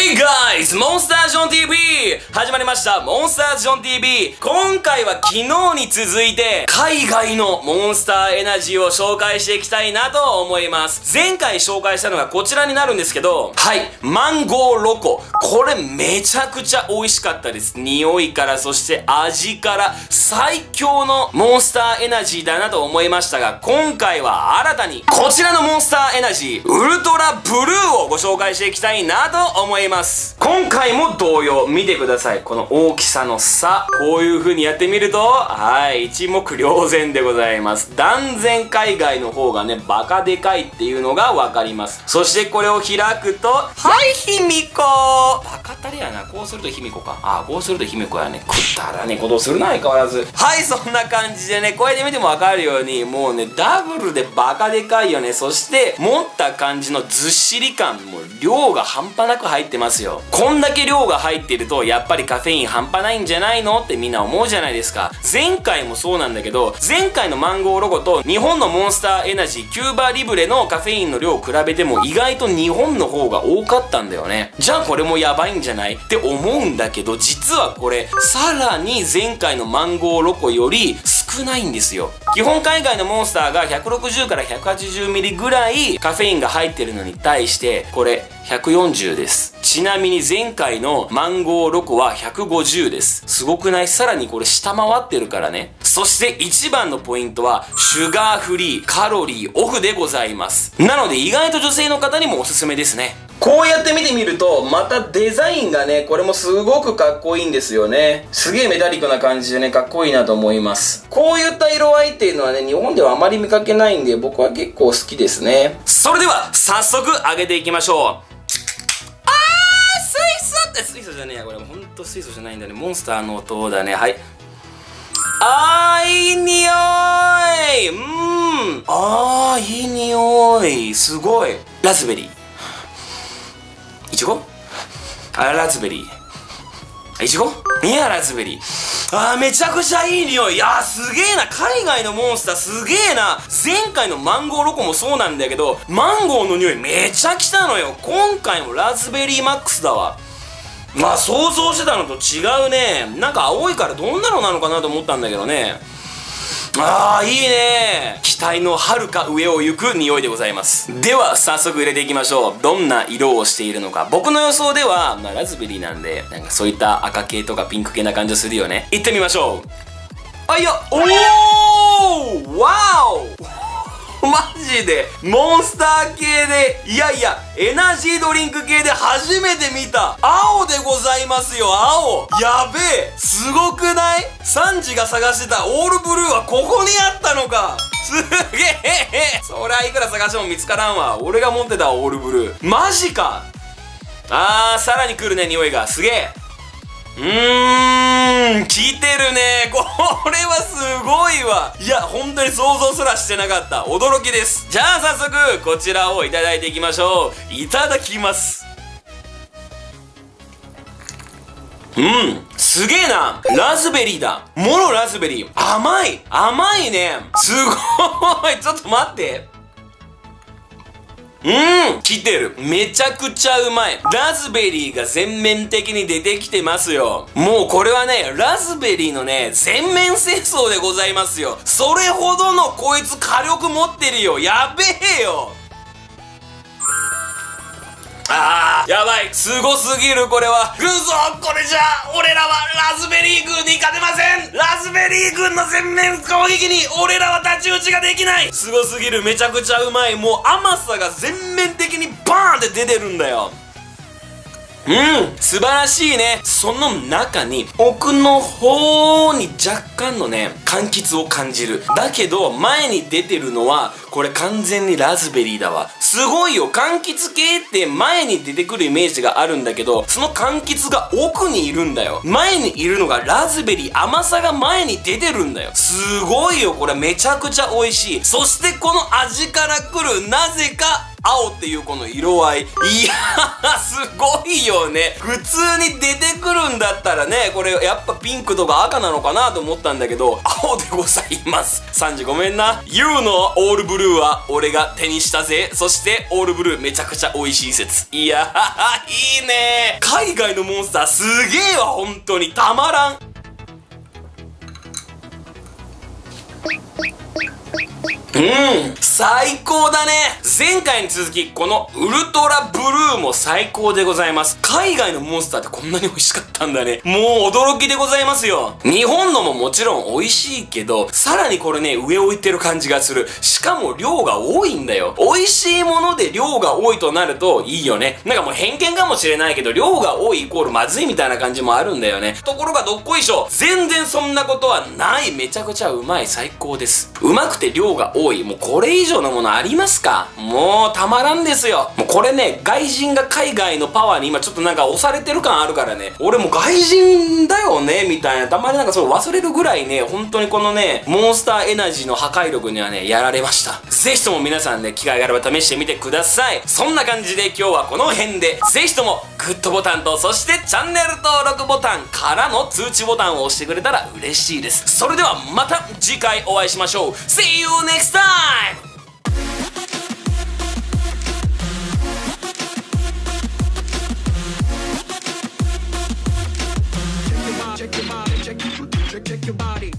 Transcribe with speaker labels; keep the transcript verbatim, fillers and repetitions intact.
Speaker 1: Hey guys! モンスタージョン ティーブイ 始まりました。モンスタージョン ティーブイ。今回は昨日に続いて海外のモンスターエナジーを紹介していきたいなと思います。前回紹介したのがこちらになるんですけど、はい、マンゴーロコ。これめちゃくちゃ美味しかったです。匂いからそして味から最強のモンスターエナジーだなと思いましたが、今回は新たにこちらのモンスターエナジー、ウルトラブルーをご紹介していきたいなと思います。今回も同様、見てください。この大きさの差。こういう風にやってみると、はい、一目瞭然でございます。断然海外の方がね、バカでかいっていうのがわかります。そしてこれを開くと、はい、卑弥呼。バカたれやな。こうすると卑弥呼か。ああ、こうすると卑弥呼やね。くったらねことをするな、相変わらず。はい、そんな感じでね、こうやって見てもわかるように、もうね、ダブルでバカでかいよね。そして、持った感じのずっしり感、もう量が半端なく入ってますよ。こんだけ量が入ってると、やっぱりカフェイン半端ないんじゃないのってみんな思うじゃないですか。前回もそうなんだけど、前回のマンゴーロゴと日本のモンスターエナジーキューバリブレのカフェインの量を比べても意外と日本の方が多かったんだよね。じゃあこれもやばいんじゃないって思うんだけど、実はこれ、さらに前回のマンゴーロコより少ないんですよ。基本海外のモンスターがひゃくろくじゅうからひゃくはちじゅうミリぐらいカフェインが入ってるのに対して、これひゃくよんじゅうです。ちなみに前回のマンゴーロコはひゃくごじゅうです。すごくない？さらにこれ下回ってるからね。そして一番のポイントは、シュガーフリー、カロリーオフでございます。なので意外と女性の方にもおすすめですね。こうやって見てみると、またデザインがね、これもすごくかっこいいんですよね。すげえメタリックな感じでね、かっこいいなと思います。こういった色合いっていうのはね、日本ではあまり見かけないんで、僕は結構好きですね。それでは、早速揚げていきましょう。水素って水素じゃねえや、これほんと水素じゃないんだね。モンスターの音だね。はい。あー、いい匂い。うーん。あー、いい匂い。すごい。ラズベリー。いちご？あ、ラズベリー。いちご？いや、ラズベリー。あー、めちゃくちゃいい匂い。いやー、すげえな。海外のモンスターすげえな。前回のマンゴーロコもそうなんだけど、マンゴーの匂いめちゃ来たのよ。今回もラズベリーマックスだわ。まあ、想像してたのと違うね。なんか青いからどんなのなのかなと思ったんだけどね。ああ、いいね。期待の遥か上を行く匂いでございます。では、早速入れていきましょう。どんな色をしているのか。僕の予想では、まあ、ラズベリーなんで、なんかそういった赤系とかピンク系な感じするよね。いってみましょう。あ、いや、おー！わーおマジでモンスター系で、いやいや、エナジードリンク系で初めて見た。青でございますよ、青。やべえ、すごくない？サンジが探してたオールブルーはここにあったのか。すげえ。そりゃいくら探しても見つからんわ。俺が持ってたオールブルー。マジか。あー、さらに来るね、匂いが。すげえ。うーん、来てるね。これはすごいわ。いや、本当に想像すらしてなかった。驚きです。じゃあ早速、こちらをいただいていきましょう。いただきます。うん、すげえな。ラズベリーだ。もろラズベリー。甘い。甘いね。すごい。ちょっと待って。うん、来てる。めちゃくちゃうまい。ラズベリーが全面的に出てきてますよ。もうこれはね、ラズベリーのね、全面戦争でございますよ。それほどのこいつ火力持ってるよ。やべえよ。あー、やばい。すごすぎる、これは。ぐぞ、これじゃ、俺らはラズベリー軍に勝てません。ラズベリー軍の全面攻撃に俺らは太刀打ちができない。すごすぎる。めちゃくちゃうまい。もう甘さが全面的にバーンって出てるんだよ。うん、素晴らしいね。その中に奥の方に若干のね、柑橘を感じる。だけど前に出てるのはこれ完全にラズベリーだわ。すごいよ。柑橘系って前に出てくるイメージがあるんだけど、その柑橘が奥にいるんだよ。前にいるのがラズベリー。甘さが前に出てるんだよ。すごいよ。これめちゃくちゃ美味しい。そしてこの味からくるなぜか青っていうこの色合い。いやー、すごいよね。普通に出てくるんだったらね、これやっぱピンクとか赤なのかなと思ったんだけど、青でございます。サンジごめんな。ユーのオールブルーは俺が手にしたぜ。そしてオールブルーめちゃくちゃ美味しい説。いやー、いいね。海外のモンスターすげえわ、本当に。たまらん。うん、最高だね。前回に続き、このウルトラブルーも最高でございます。海外のモンスターってこんなに美味しかったんだね。もう驚きでございますよ。日本のももちろん美味しいけど、さらにこれね、上置いてる感じがする。しかも量が多いんだよ。美味しいもので量が多いとなるといいよね。なんかもう偏見かもしれないけど、量が多いイコールまずいみたいな感じもあるんだよね。ところがどっこいしょ。全然そんなことはない。めちゃくちゃうまい。最高です。うまくて量が多い。もうこれ以上のものありますか？もうたまらんですよ。もうこれね、外人が海外のパワーに今ちょっとなんか押されてる感あるからね、俺も外人だよねみたいな、たまになんかそう忘れるぐらいね、本当にこのね、モンスターエナジーの破壊力にはね、やられました。ぜひとも皆さんね、機会があれば試してみてください。そんな感じで今日はこの辺で、ぜひともグッドボタンと、そしてチャンネル登録ボタンからの通知ボタンを押してくれたら嬉しいです。それではまた次回お会いしましょう。See you next time!